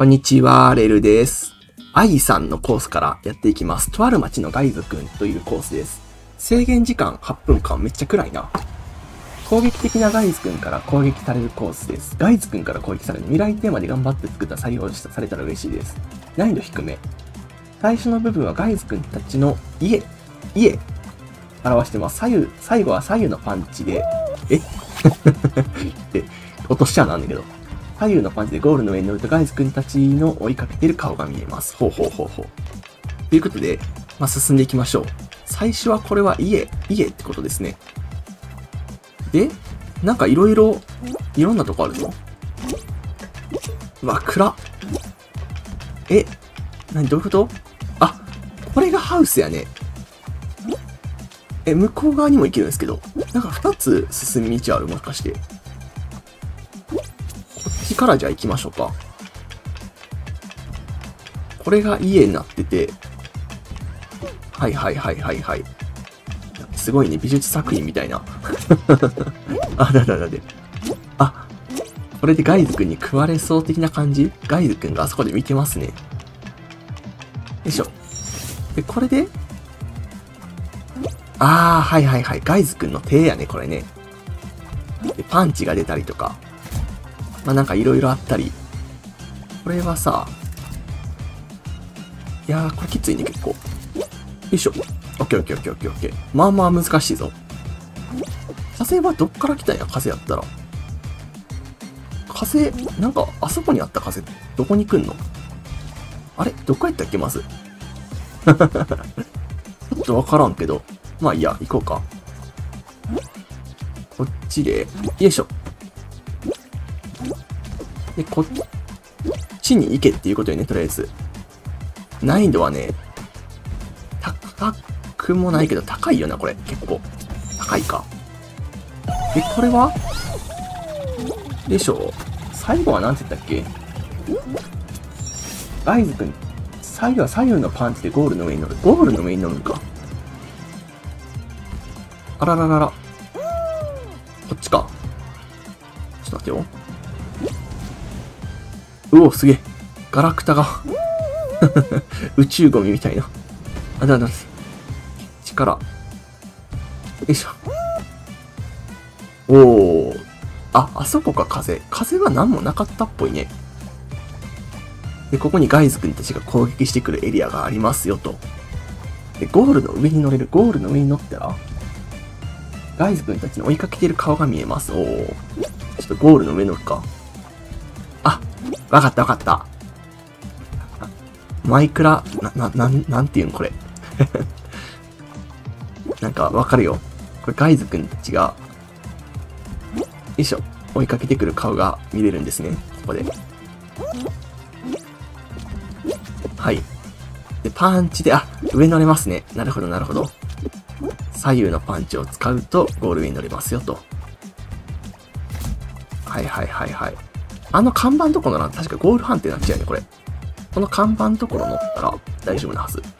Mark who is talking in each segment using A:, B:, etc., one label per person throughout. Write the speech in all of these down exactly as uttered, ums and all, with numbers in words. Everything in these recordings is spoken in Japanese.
A: こんにちは、レルです。愛さんのコースからやっていきます。とある町のガイズくんというコースです。制限時間はっぷんかん、めっちゃ暗いな。攻撃的なガイズくんから攻撃されるコースです。ガイズくんから攻撃される未来テーマで頑張って作った採用されたら嬉しいです。難易度低め。最初の部分はガイズくんたちの家、家、表してます。左右、最後は左右のパンチで、えで、落としちゃなんだけど。左右のパンチでゴールの上に乗るとガイズくんたちの追いかけている顔が見えます。ほうほうほうほう。ということで、まあ、進んでいきましょう。最初はこれは家、家ってことですね。で、なんかいろいろ、いろんなとこあるぞ。うわ、暗。え、なにどういうこと？あ、これがハウスやね。え、向こう側にも行けるんですけど、なんか二つ進み道あるもしかして。こっちからじゃあ行きましょうか。これが家になってて、はいはいはいはいはい。すごいね、美術作品みたいな。あ、だだだで。あ、これでガイズくんに食われそう的な感じ？ガイズくんがあそこで見てますね。よいしょ。で、これで、あー、はいはいはい。ガイズくんの手やね、これね。で、パンチが出たりとか。まあ、なんかいろいろあったり。これはさ、いやー、これきついね、結構。よいしょ。オッケーオッケーオッケーオッケーオッケー。まあまあ難しいぞ。風はどっから来たんや、風やったら。風、なんか、あそこにあった風、どこに来んの？あれどこやったっけ、まず。ちょっとわからんけど。まあいいや、行こうか。こっちで、よいしょ。で、こっちに行けっていうことよね、とりあえず。難易度はね、高くもないけど、高いよな、これ。結構。高いか。で、これはでしょ。最後は何て言ったっけ？ガイズくん、最後は左右のパンチでゴールの上に乗る。ゴールの上に乗るのか。あらららら。こっちか。ちょっと待ってよ。うお、すげえ。ガラクタが。宇宙ゴミみたいな。あ、だだだ。力。よいしょ。おー。あ、あそこか、風。風は何もなかったっぽいね。で、ここにガイズくんたちが攻撃してくるエリアがありますよ、と。で、ゴールの上に乗れる。ゴールの上に乗ったら、ガイズくんたちの追いかけている顔が見えます。おー。ちょっとゴールの上乗るか。あ、わかったわかった。マイクラ、な、な、なん、なんていうんこれ。なんかわかるよ。これガイズくんたちが、よいしょ。追いかけてくる顔が見れるんですね。ここで。はい。で、パンチで、あ、上乗れますね。なるほど、なるほど。左右のパンチを使うとゴール上に乗れますよと。はいはいはいはい。あの看板のところなら確かゴール判定になっちゃうね、これ。この看板のところ乗ったら大丈夫なはず。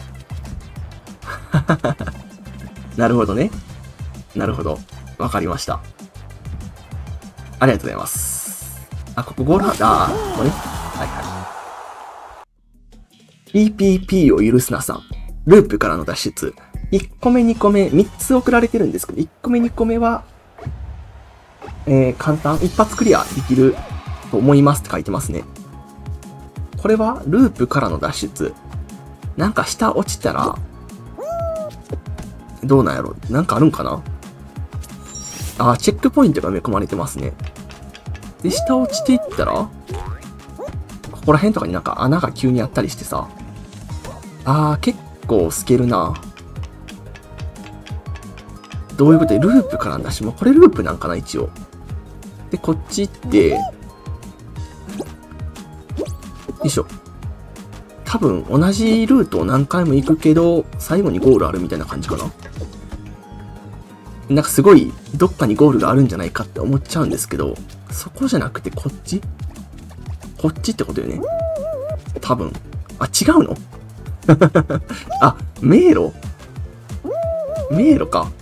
A: なるほどね。なるほど。わかりました。ありがとうございます。あ、ここゴール判定、あー、ここね。はいはい。ピーピーピー を許すなさん。ループからの脱出。いっこめ、にこめ、みっつ送られてるんですけど、いっこめ、にこめは、えー、簡単、一発クリアできると思いますって書いてますね。これは、ループからの脱出。なんか下落ちたら、どうなんやろ？なんかあるんかな？あー、チェックポイントが埋め込まれてますね。で、下落ちていったら、ここら辺とかになんか穴が急にあったりしてさ。あー、結構透けるな。どういうことで、ループからだし、もうこれループなんかな、一応。で、こっち行って、よいしょ。多分、同じルートを何回も行くけど、最後にゴールあるみたいな感じかな。なんかすごい、どっかにゴールがあるんじゃないかって思っちゃうんですけど、そこじゃなくてこっち？こっちってことよね。多分。あ、違うの？あ、迷路？迷路か。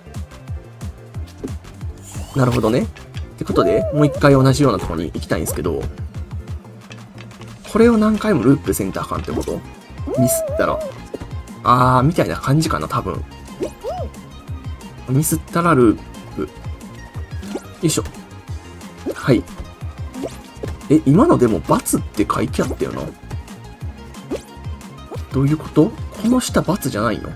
A: なるほどね。ってことで、もう一回同じようなところに行きたいんですけど、ここれを何回もループせんとあかんってこと？ミスったら。あー、みたいな感じかな、多分。ミスったらループ。よいしょ。はい。え、今のでも×って書いてあったよな。どういうこと？この下×じゃないの？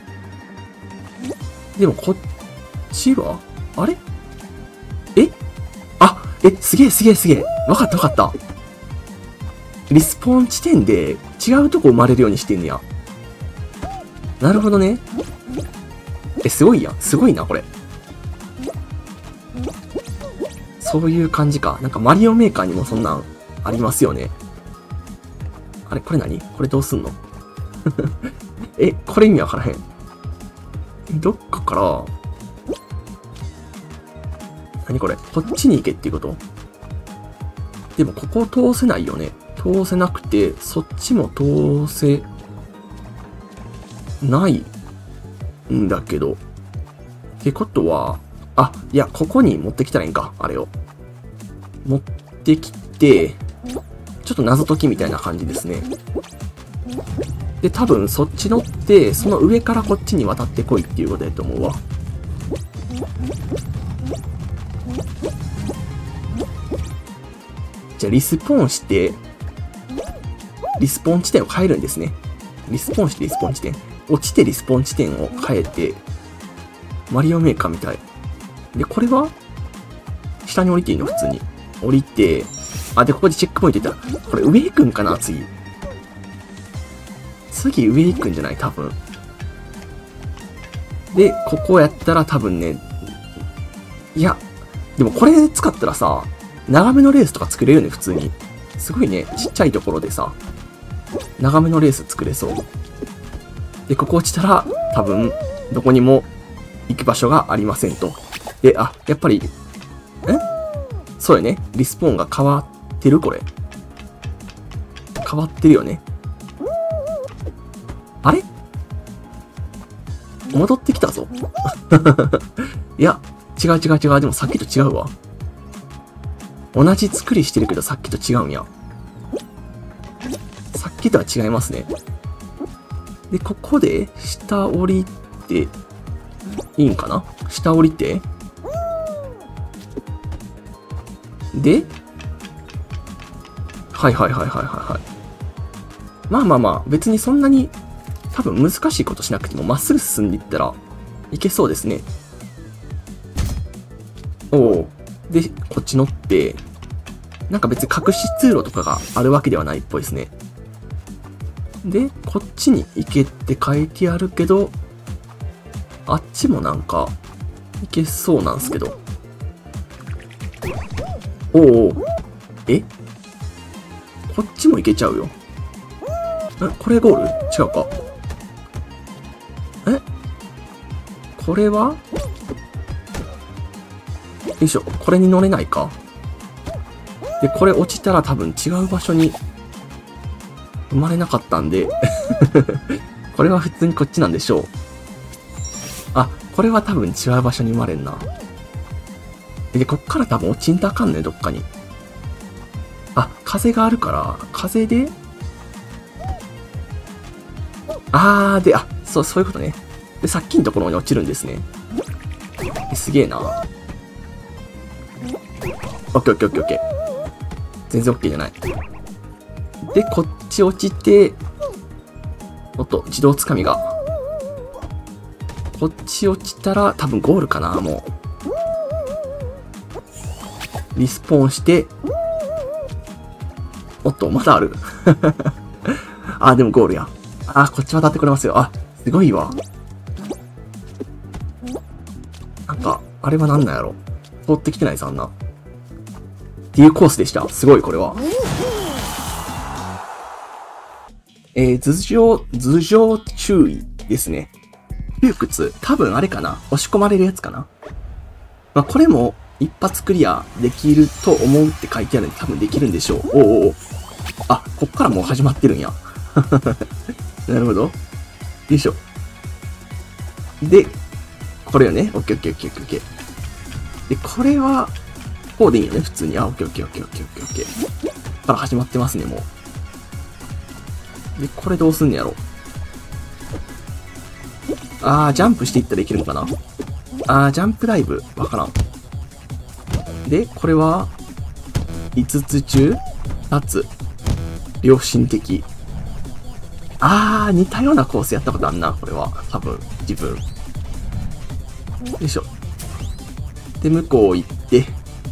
A: でもこっちはあれ？え？あ、え、すげえすげえすげえ。わかったわかった。リスポーン地点で違うとこ生まれるようにしてんねや。なるほどね。え、すごいやん。すごいな、これ。そういう感じか。なんかマリオメーカーにもそんなんありますよね。あれこれ何？これどうすんの？え、これ意味わからへん。どっかから、何これ？こっちに行けっていうこと？でもここ通せないよね。通せなくて、そっちも通せないんだけど。ってことは、あ、いや、ここに持ってきたらいいんか。あれを。持ってきて、ちょっと謎解きみたいな感じですね。で、多分そっち乗って、その上からこっちに渡ってこいっていうことだと思うわ。じゃあリスポーンして、リスポーン地点を変えるんですね。リスポーンしてリスポーン地点。落ちてリスポーン地点を変えて、マリオメーカーみたい。で、これは下に降りていいの？普通に。降りて、あ、で、ここでチェックポイントいったら、これ上行くんかな次。次上行くんじゃない多分。で、ここやったら多分ね、いや、でもこれ使ったらさ、長めのレースとか作れるよね、普通に。すごいね、ちっちゃいところでさ、長めのレース作れそう。で、ここ落ちたら、多分、どこにも行く場所がありませんと。で、あ、やっぱり、え？そうよね。リスポーンが変わってるこれ。変わってるよね。あれ？戻ってきたぞ。いや、違う違う違う。でもさっきと違うわ。同じ作りしてるけどさっきと違うんや。さっきとは違いますね。で、ここで下降りて、いいんかな？下降りて。で、はいはいはいはいはいはい。まあまあまあ、別にそんなに多分難しいことしなくてもまっすぐ進んでいったらいけそうですね。おお。で、こっち乗って、なんか別に隠し通路とかがあるわけではないっぽいですね。で、こっちに行けって書いてあるけど、あっちもなんか行けそうなんすけど。おお。え？こっちも行けちゃうよ。え、これゴール？違うか。え？これは？よいしょ。これに乗れないか。で、これ落ちたら多分違う場所に生まれなかったんで、これは普通にこっちなんでしょう。あ、これは多分違う場所に生まれんな。で、こっから多分落ちんとあかんね、どっかに。あ、風があるから、風で、あー、で、あ、そう、そういうことね。で、さっきのところに落ちるんですね。すげえな。オッケーオッケーオッケーオッケー。全然オッケーじゃない。で、こっち落ちて、おっと、自動つかみが。こっち落ちたら多分ゴールかな、もう。リスポーンして、おっと、まだある。あ、でもゴールや。あ、こっち渡ってくれますよ。あ、すごいわ。なんか、あれはなんなんやろ。通ってきてないさ、あんな。っていうコースでした。すごい、これは。えー、頭上、頭上注意ですね。窮屈。多分あれかな。押し込まれるやつかな。まあ、これも一発クリアできると思うって書いてあるんで多分できるんでしょう。おうおう。あ、こっからもう始まってるんや。なるほど。よいしょ。で、これよね。オッケーオッケーオッケーオッケー。で、これは、こうでいいよね、普通に。あ、オッケーオッケーオッケーオッケーオッケー。から始まってますね、もう。 で、これどうすんねやろ。あー、ジャンプしていったらいけるのかな。あー、ジャンプダイブ。わからん。で、これは、いつつ中ふたつ。良心的。あー、似たようなコースやったことあんな、これは。多分、自分。よいしょ。で、向こう行って。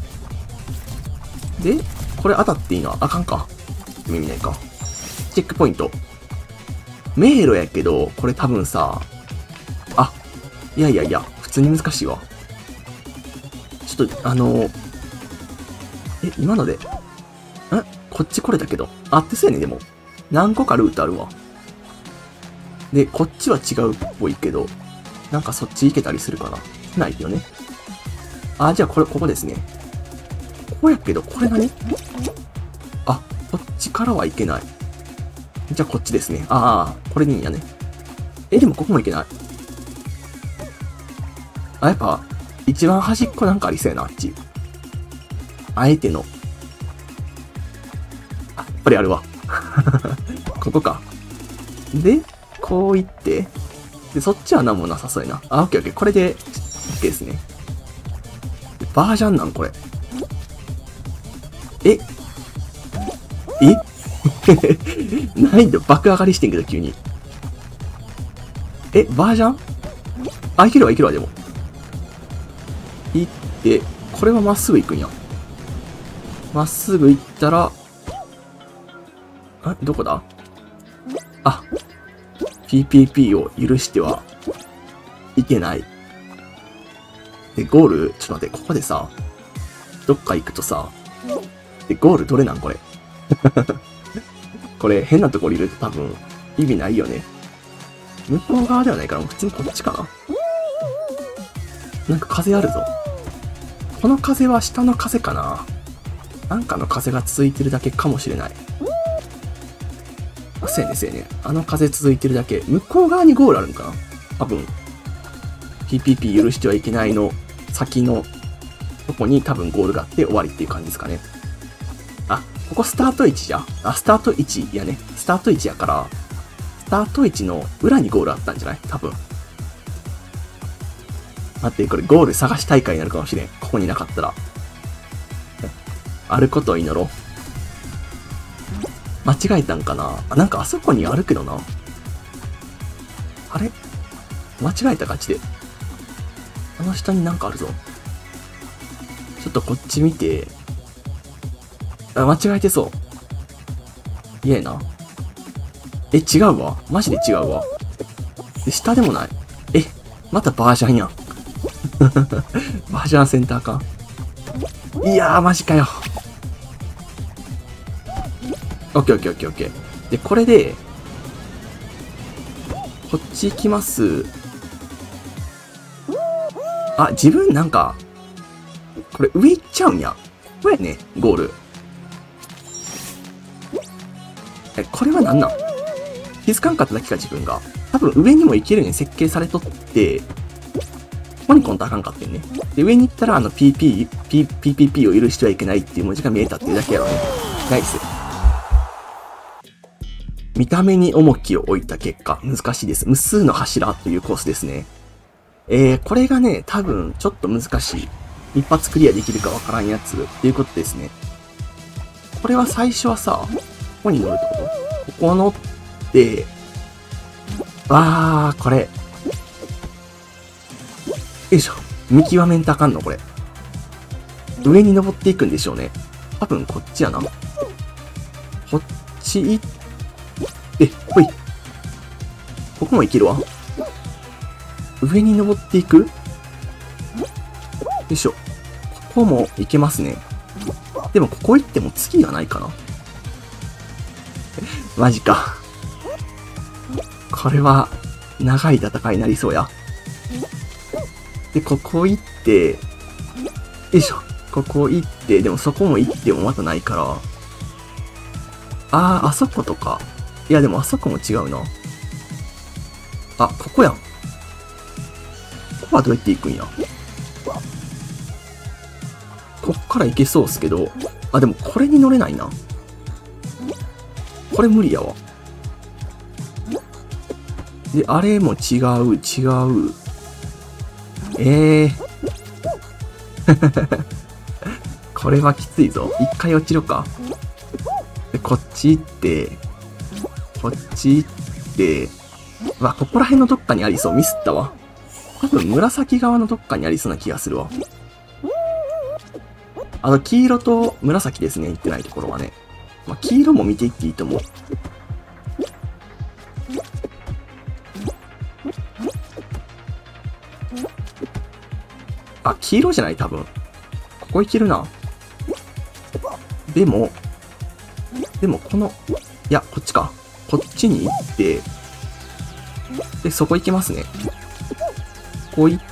A: で、これ当たっていいのあかんか。意味ないか。チェックポイント。迷路やけど、これ多分さ、あ、いやいやいや、普通に難しいわ。ちょっと、あのー、え、今ので、んこっちこれだけど。あってそうやね、でも。何個かルートあるわ。で、こっちは違うっぽいけど、なんかそっち行けたりするかな。ないよね。あ、じゃあこれ、ここですね。ここやけど、これ何？あ、こっちからはいけない。じゃあこっちですね。ああ、これでいいんやね。え、でもここもいけない。あ、やっぱ、一番端っこなんかありそうやな、あっち。あえての。あ、やっぱりあるわ。ここか。で、こう行って、で、そっちは何もなさそうやな。あ、オッケーオッケー。これで、オッケーですね。バージョンなんこれ。ええ難易度爆上がりしてんけど、急に。え、バージョンあ、いけるわ、いけるわ、でも。行って、これはまっすぐ行くんや。まっすぐ行ったら、あ、どこだあ、ピーピーピー を許してはいけない。で、ゴール、ちょっと待って、ここでさ、どっか行くとさ、で、ゴールどれなんこれ。これ、変なところいると多分、意味ないよね。向こう側ではないから、普通にこっちかな。なんか風あるぞ。この風は下の風かな。なんかの風が続いてるだけかもしれない。あ、せやねせやね。あの風続いてるだけ。向こう側にゴールあるんかな多分。ピーピーピー 許してはいけないの先のとこに多分ゴールがあって終わりっていう感じですかね。あ、ここスタート位置じゃ。あ、スタート位置やね。スタート位置やから、スタート位置の裏にゴールあったんじゃない多分。待って、これゴール探し大会になるかもしれん。ここになかったら。あることを祈ろう。間違えたんかなあ、なんかあそこにあるけどな。あれ間違えたガチで。あの下になんかあるぞ。ちょっとこっち見て。あ、間違えてそう。いえな。え、違うわ。マジで違うわ。で、下でもない。え、またバージョンやん。バージョンセンターか。いやー、マジかよ。オッケーオッケーオッケーオッケー。で、これで、こっち行きます。あ、自分なんか、これ上行っちゃうんや。これやね、ゴール。え、これはなんなん？気づかんかっただけか、自分が。多分上にも行けるように設計されとって、ここに来んとあかんかってんね。で、上に行ったら、あの ピーピー、ピーピーピーピー を許してはいけないっていう文字が見えたっていうだけやろね。ナイス。見た目に重きを置いた結果、難しいです。無数の柱というコースですね。えー、これがね、多分、ちょっと難しい。一発クリアできるかわからんやつっていうことですね。これは最初はさ、ここに乗るってこと？ここ乗って、わー、これ。よいしょ。見極めんとあかんの、これ。上に登っていくんでしょうね。多分こっちやな。こっち行って、え、ほい。ここも行けるわ。上に登っていく？よいしょ。ここも行けますね。でもここ行っても次がないかな。マジか。これは、長い戦いになりそうや。で、ここ行って、よいしょ。ここ行って、でもそこも行ってもまたないから。あー、あそことか。いや、でもあそこも違うな。あ、ここやん。ここはどうやって行くんや。こっから行けそうっすけど。あ、でもこれに乗れないな。これ無理やわ。 で、あれも違う、違う。ええー。これはきついぞ。一回落ちるか。で、こっち行って、こっち行って、うわ、ここら辺のどっかにありそう。ミスったわ。多分紫側のどっかにありそうな気がするわ。あの、黄色と紫ですね。行ってないところはね。まあ、黄色も見ていっていいと思う。あ、黄色じゃない多分。ここ行けるな。でも、でもこの、いや、こっちか。こっちに行って、で、そこ行けますね。こう行って、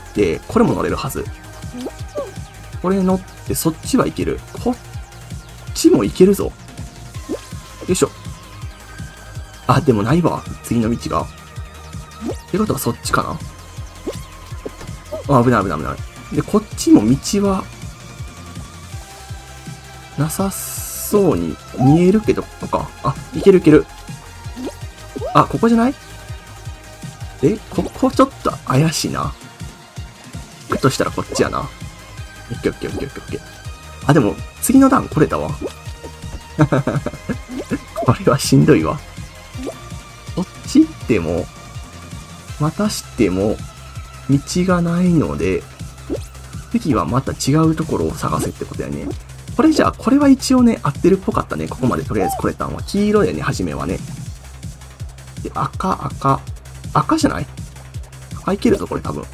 A: これも乗れるはず。これ乗って、そっちは行ける。こっちも行けるぞ。よいしょ。あ、でもないわ。次の道が。ってことはそっちかな。あ、危ない危ない危ない。で、こっちも道は、なさそうに見えるけど、ここか。あ、いけるいける。あ、ここじゃない？え、ここちょっと怪しいな。行くとしたらこっちやな。オッケーオッケーオッケーオッケー。あ、でも、次の段これだわ。これはしんどいわ。こっち行っても、またしても、道がないので、次はまた違うところを探せってことやね。これじゃあ、これは一応ね、合ってるっぽかったね。ここまでとりあえず来れたんは。黄色やね、初めはね。で、赤、赤。赤じゃない？赤いけるぞ、これ多分。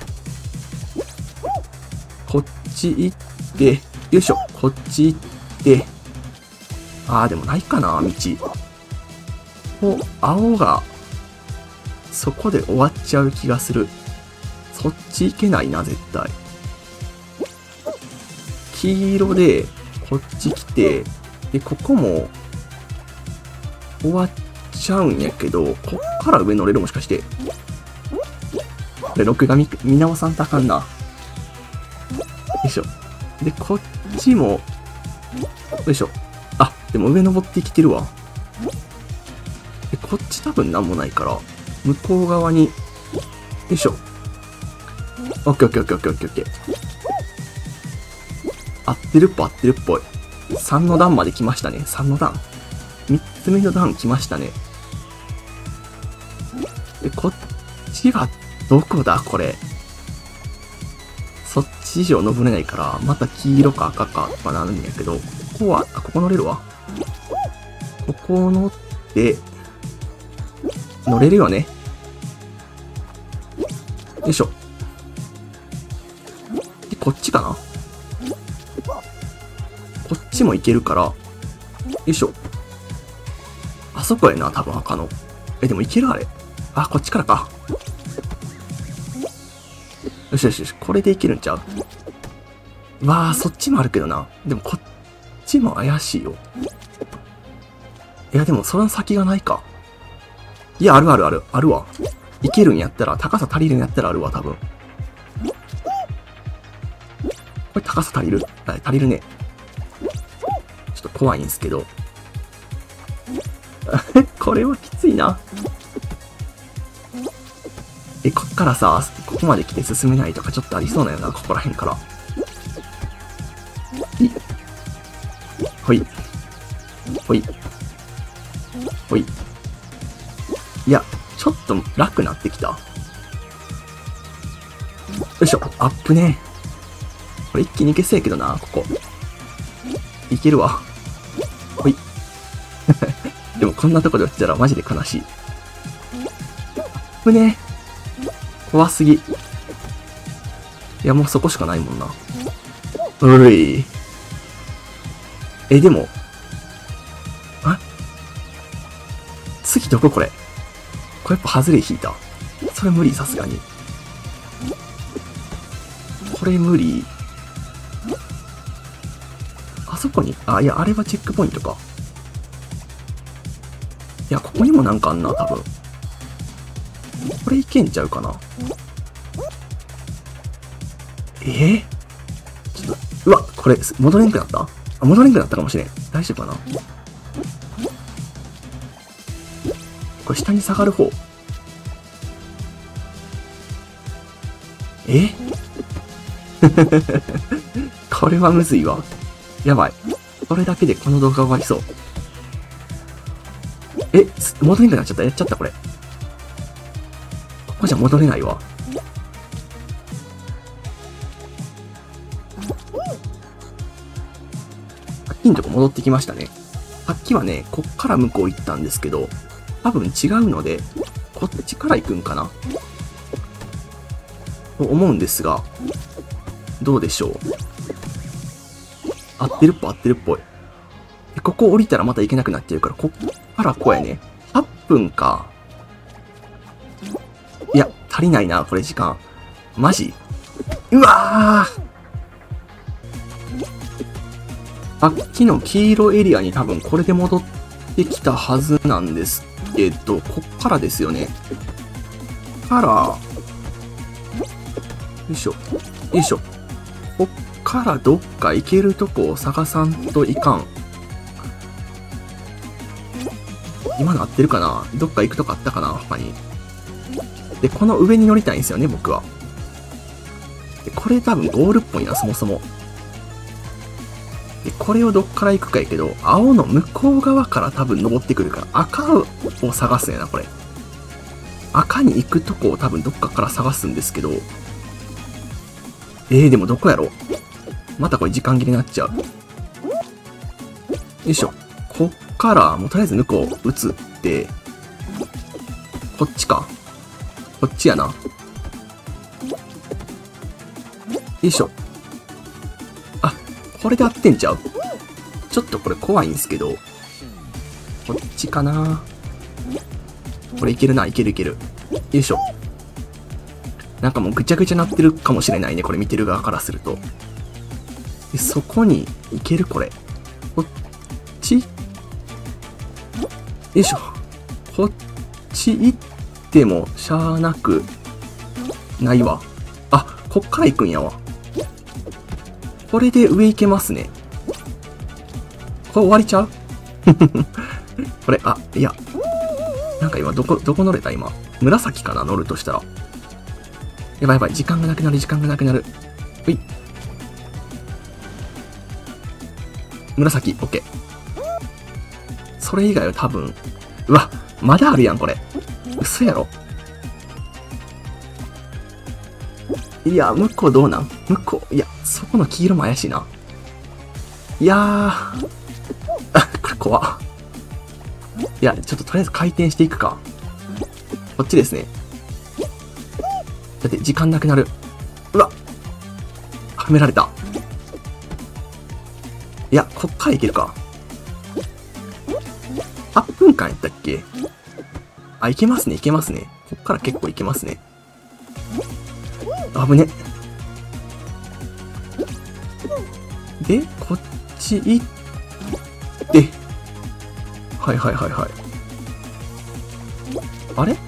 A: こっち行って、よいしょ。こっち行って。あー、でもないかな、道。こう、青が、そこで終わっちゃう気がする。そっち行けないな、絶対。黄色で、こっち来て、で、ここも、終わっちゃうんやけど、こっから上乗れるもしかして。これ、録画見、見直さんとあかんな。よいしょ。で、こっちも、よいしょ。あ、でも上登ってきてるわ。で、こっち多分なんもないから、向こう側に、よいしょ。オッケーオッケーオッケーオッケーオッケーオッケー。合ってるっぽい合ってるっぽい。さんの段まで来ましたね。さんの段。みっつめの段来ましたね。で、こっちはどこだこれ。そっち以上登れないから、また黄色か赤かとかなるんやけど、ここは、あ、ここ乗れるわ。ここ乗って、乗れるよね。よいしょ。で、こっちかな？こっちも行けるから、よいしょ。あそこやな、多分赤の。え、でも行けるあれ。あ、こっちからか。よしよしよし、これで行けるんちゃう？うわあ、そっちもあるけどな。でもこっちも怪しいよ。いや、でもその先がないか。いや、あるあるある。あるわ。行けるんやったら、高さ足りるんやったらあるわ、多分。これ高さ足りる？はい、足りるね。ちょっと怖いんすけど。これはきついな。え、こっからさ、ここまで来て進めないとかちょっとありそうなよな、ここら辺から。いほい。ほい。ほい。いや、ちょっと楽なってきた。よいしょ、アップね。これ一気にいけそうやけどな、ここ。いけるわ。ほい。でもこんなとこで落ちたらマジで悲しい。アップね。怖すぎ。いや、もうそこしかないもんな。うい。え、でも、あ次どここれ？これやっぱハズレ引いた。それ無理、さすがに。これ無理。あそこに、あ、いや、あれはチェックポイントか。いや、ここにもなんかあんな、多分。これいけんちゃうかな。えー、ちょっと、うわ、これ、戻れんくなった？あ、戻れんくなったかもしれん。大丈夫かな？これ下に下がる方。 えこれはむずいわ。やばい。これだけでこの動画終わりそう。え、戻れなくなっちゃった。やっちゃった、これ。ここじゃ戻れないわ。さっきのとこ戻ってきましたね。さっきはね、こっから向こう行ったんですけど、多分違うので、こっちから行くんかなと思うんですが、どうでしょう。合ってるっぽい合ってるっぽい。ここ降りたらまた行けなくなっちゃうから、こっからこうやね。はっぷんか。いや、足りないな、これ時間。マジ？うわー！さっきの黄色エリアに多分これで戻ってきたはずなんですけど、こっからですよね。から、よいしょ。よいしょ。こっからどっか行けるとこを探さんといかん。今の合ってるかな？どっか行くとこあったかな他に。で、この上に乗りたいんですよね、僕は。で、これ多分ゴールっぽいな、そもそも。で、これをどっから行くかやけど、青の向こう側から多分登ってくるから、赤を探すんやな、これ。赤に行くとこを多分どっかから探すんですけど、えー、でもどこやろ？またこれ時間切れになっちゃう。よいしょ。こっから、もうとりあえず向こう移って、こっちか。こっちやな。よいしょ。あ、これで合ってんちゃう？ちょっとこれ怖いんですけど、こっちかな。これいけるな、いけるいける。よいしょ。なんかもうぐちゃぐちゃなってるかもしれないね、これ見てる側からすると。で、そこに行けるこれ。こっち？よいしょ。こっち行ってもしゃーなくないわ。あ、こっから行くんやわ。これで上行けますね。これ終わりちゃうこれ、あ、いや。なんか今どこ、どこ乗れた今。紫かな乗るとしたら。やばいやばい。時間がなくなる、時間がなくなる。ほい。紫、オッケー。それ以外は多分、うわ、まだあるやん、これ。嘘やろ。いや、向こうどうなん？向こう、いや、そこの黄色も怪しいな。いやー。あ、これ怖っ。いや、ちょっととりあえず回転していくか。こっちですね。だって時間なくなる。うわ！はめられた。いや、こっからいけるか。はっぷんかんやったっけ？あ、いけますね、いけますね。こっから結構いけますね。危ね。で、こっち行って、はいはいはいはい。あれ？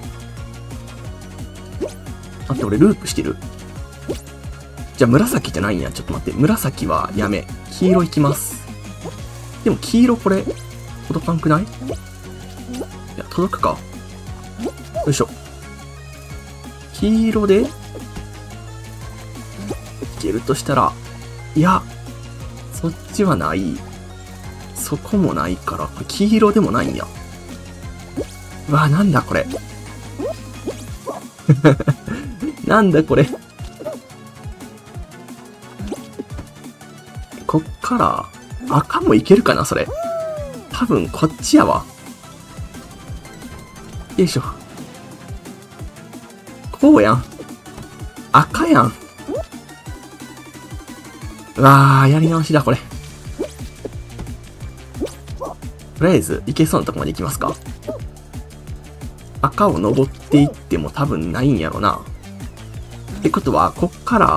A: 待って、俺ループしてる。じゃあ紫じゃないんや。ちょっと待って。紫はやめ。黄色いきます。でも黄色これ、届かんくない？いや、届くか。よいしょ。黄色で、いけるとしたら、いや、そっちはない。そこもないから、これ黄色でもないんや。うわ、なんだこれ。なんだこれ。こっから、赤もいけるかな、それ。多分こっちやわ。よいしょ。こうやん。赤やん。うわー、やり直しだ、これ。とりあえず、いけそうなとこまで行きますか。赤を登っていっても多分ないんやろな。ってことは、こっから、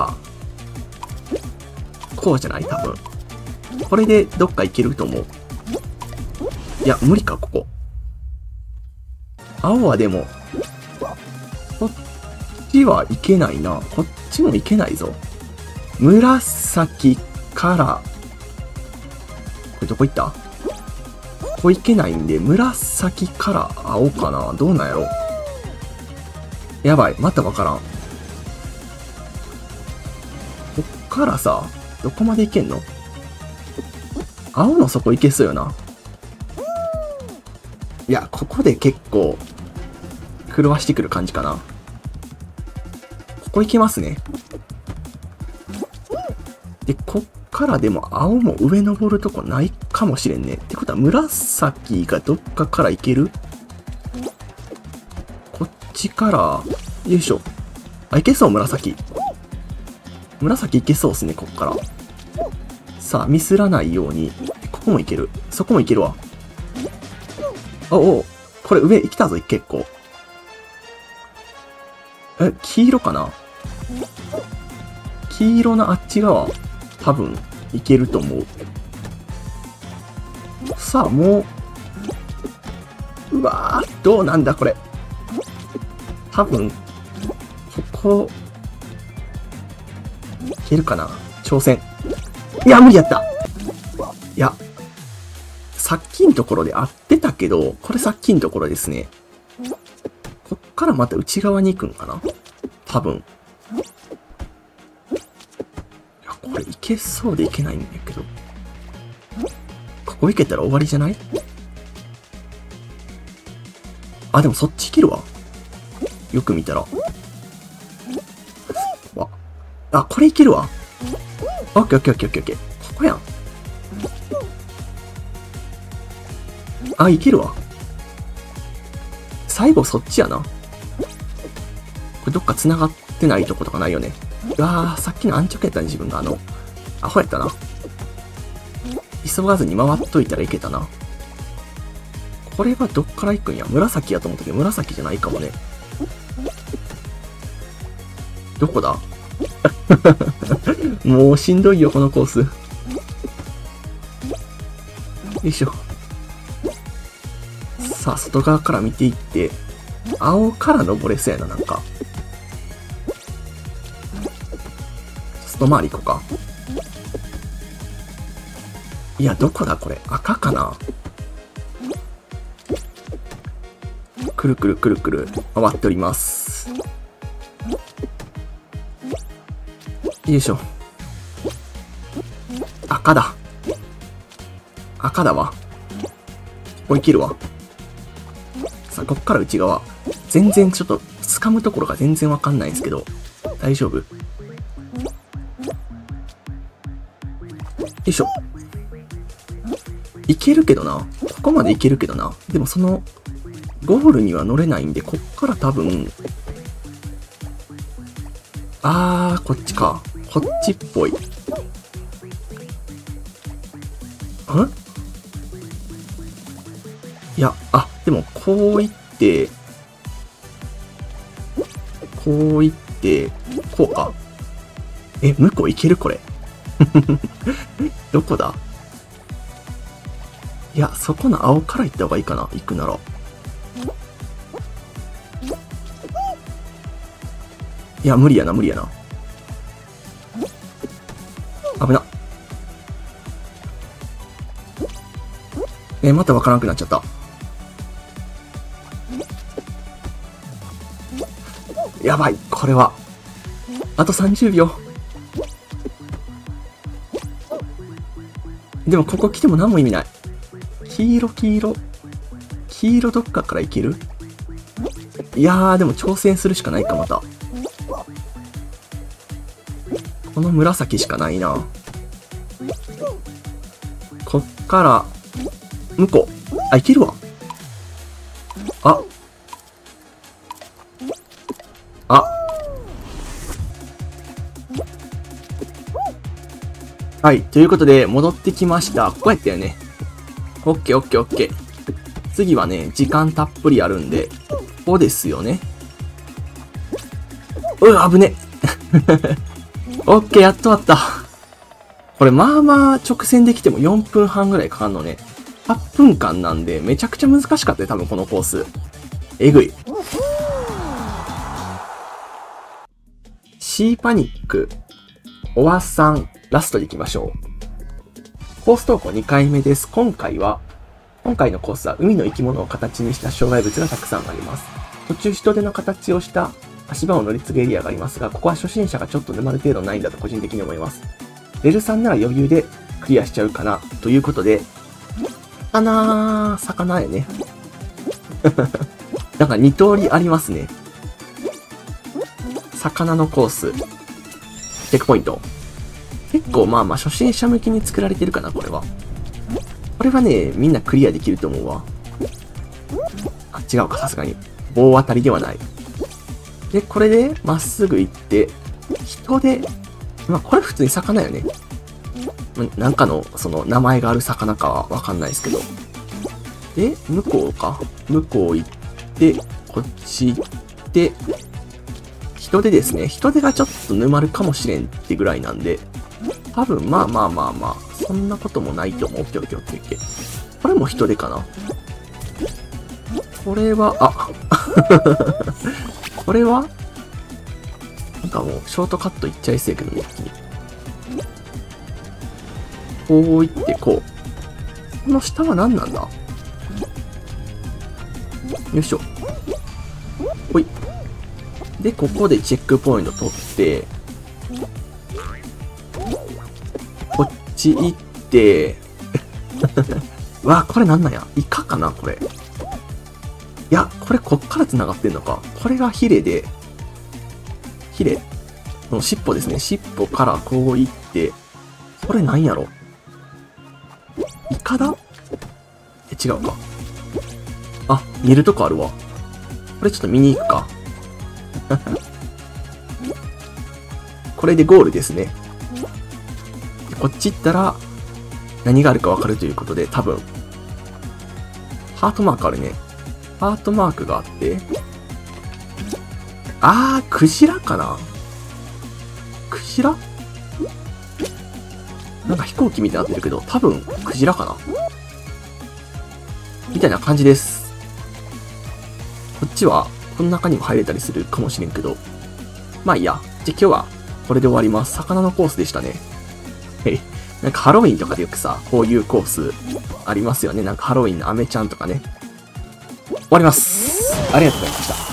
A: こうじゃない多分。これでどっか行けると思う。いや、無理か、ここ。青はでも、こっちは行けないな。こっちも行けないぞ。紫から、これどこ行った？ここ行けないんで、紫から青かな。どうなんやろ。やばい、またわからん。 からさ、どこまで行けんの？青の底行けそうよな。いや、ここで結構、狂わしてくる感じかな。ここ行けますね。で、こっからでも青も上登るとこないかもしれんね。ってことは紫がどっかから行ける？こっちから、よいしょ。あ、行けそう、紫。紫行けそうっすね、こっから。さあ、ミスらないように。ここも行ける。そこも行けるわ。おお、これ上行きたぞ、結構。え、黄色かな？黄色のあっち側、多分、いけると思う。さあ、もう、うわー、どうなんだ、これ。多分、ここ、いけるかな？挑戦。いや、無理やった。いや、さっきのところで合ってたけど、これさっきのところですね。こっからまた内側に行くんかな？多分。いや、これいけそうでいけないんだけど。ここ行けたら終わりじゃない？あ、でもそっち行けるわ。よく見たら。わ。あ、これいけるわ。オッケーオッケーオッケーオッケーオッケー。ここやん。あ、いけるわ。最後そっちやな。これどっか繋がってないとことかないよね。うわー、さっきの安直やったね、自分が。あの、アホやったな。急がずに回っといたらいけたな。これはどっから行くんや？紫やと思ったけど、紫じゃないかもね。どこだ？もうしんどいよ、このコース。よいしょ。さあ、外側から見ていって、青から登れそうやな、なんか。外回り行こうか。いや、どこだこれ。赤かな？くるくるくるくる回っております。よいしょ。赤だ。赤だわ。ここいけるわ。さあ、こっから内側。全然ちょっと、掴むところが全然わかんないんですけど、大丈夫？よいしょ。いけるけどな。ここまでいけるけどな。でもその、ゴールには乗れないんで、こっから多分、あー、こっちか。こっちっぽい。ん？いや、あ、でも、こう行って、こう行って、こうか。え、向こう行けるこれ。どこだ？いや、そこの青から行った方がいいかな。行くなら。いや、無理やな、無理やな。危な。え、またわからなくなっちゃった。やばい、これは。あとさんじゅうびょう。でもここ来ても何も意味ない。黄色、黄色。黄色どっかから行ける？いやー、でも挑戦するしかないか、また。この紫しかないな。こっから、向こう。あ、いけるわ。あ。あ。はい。ということで、戻ってきました。ここやったよね。オッケーオッケーオッケー。次はね、時間たっぷりあるんで、ここですよね。うわ、危ね。オッケー、やっと終わった。これ、まあまあ、直線できてもよんぷんはんぐらいかかんのね。はっぷんかんなんで、めちゃくちゃ難しかったよ、多分このコース。えぐい。シーパニック、オワさん、ラストで行きましょう。コース投稿にかいめです。今回は、今回のコースは海の生き物を形にした障害物がたくさんあります。途中人手の形をした足場を乗り継ぐエリアがありますが、ここは初心者がちょっと沼る程度ないんだと個人的に思います。レルさんなら余裕でクリアしちゃうかな、ということで、魚、魚やね。なんかに通りありますね。魚のコース。チェックポイント。結構まあまあ初心者向きに作られてるかな、これは。これはね、みんなクリアできると思うわ。あ、違うか、さすがに。棒当たりではない。で、これで、まっすぐ行って、人で、まあこれ普通に魚よね。なんかの、その、名前がある魚かはわかんないですけど。で、向こうか。向こう行って、こっち行って、人手ですね。人手がちょっと沼るかもしれんってぐらいなんで、多分、まあまあまあまあ、そんなこともないと思う。オッケーオッケーオッケーオッケー。これも人手かな。これは、あこれはなんかもう、ショートカットいっちゃいそうやけどね、一気に。こういって、こう。この下は何なんだ？よいしょ。ほい。で、ここでチェックポイント取って、こっち行って、わ、これなんなんや？イカかなこれ。いや、これこっから繋がってんのか。これがヒレで、ヒレこの尻尾ですね。尻尾からこう行って、これなんやろ？イカだ？え、違うか。あ、見るとこあるわ。これちょっと見に行くか。これでゴールですね。こっち行ったら、何があるかわかるということで、多分、ハートマークあるね。ハートマークがあって、あー、クジラかな？クジラ？なんか飛行機みたいになってるけど、多分、クジラかな？みたいな感じです。こっちは、この中にも入れたりするかもしれんけど。まあいいや。じゃあ今日は、これで終わります。魚のコースでしたね。へい。なんかハロウィンとかでよくさ、こういうコースありますよね。なんかハロウィンのアメちゃんとかね。終わります。ありがとうございました。